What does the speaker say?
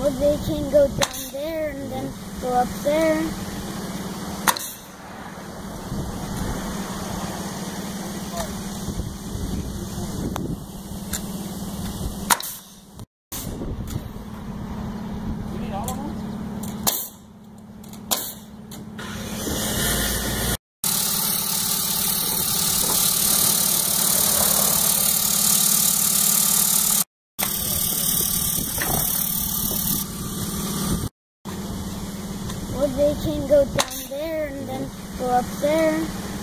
Or they can go down there and then go up there. Or they can go down there and then go up there.